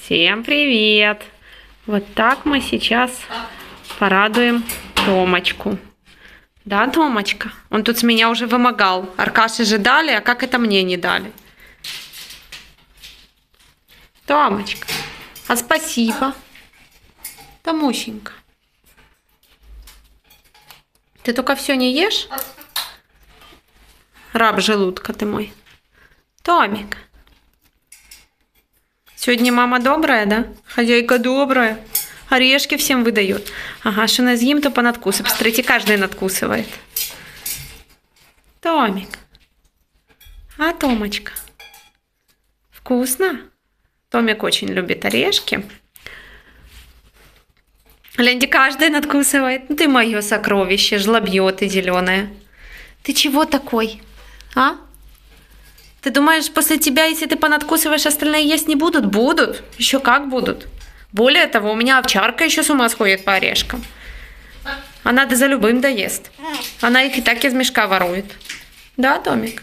Всем привет! Вот так мы сейчас порадуем Томочку. Да, Томочка? Он тут с меня уже вымогал. Аркаше же дали, а как это мне не дали? Томочка, а спасибо. Томусенька. Ты только все не ешь? Раб желудка ты мой. Томик. Сегодня мама добрая, да? Хозяйка добрая. Орешки всем выдает. Ага, что назъим, то понадкусывает. Посмотрите, каждый надкусывает. Томик. А, Томочка? Вкусно? Томик очень любит орешки. Гляньте, каждый надкусывает. Ты мое сокровище, жлобье ты зеленое. Ты чего такой? А? Ты думаешь, после тебя, если ты понадкусываешь, остальные есть не будут? Будут. Еще как будут. Более того, у меня овчарка еще с ума сходит по орешкам. Она за любым доест. Она их и так из мешка ворует. Да, Томик?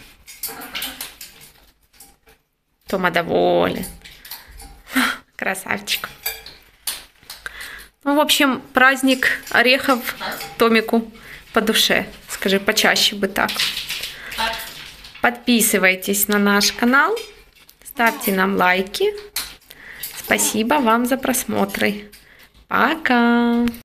Тома доволен. Красавчик. Ну, в общем, праздник орехов Томику по душе. Скажи, почаще бы так. Подписывайтесь на наш канал, ставьте нам лайки. Спасибо вам за просмотры. Пока!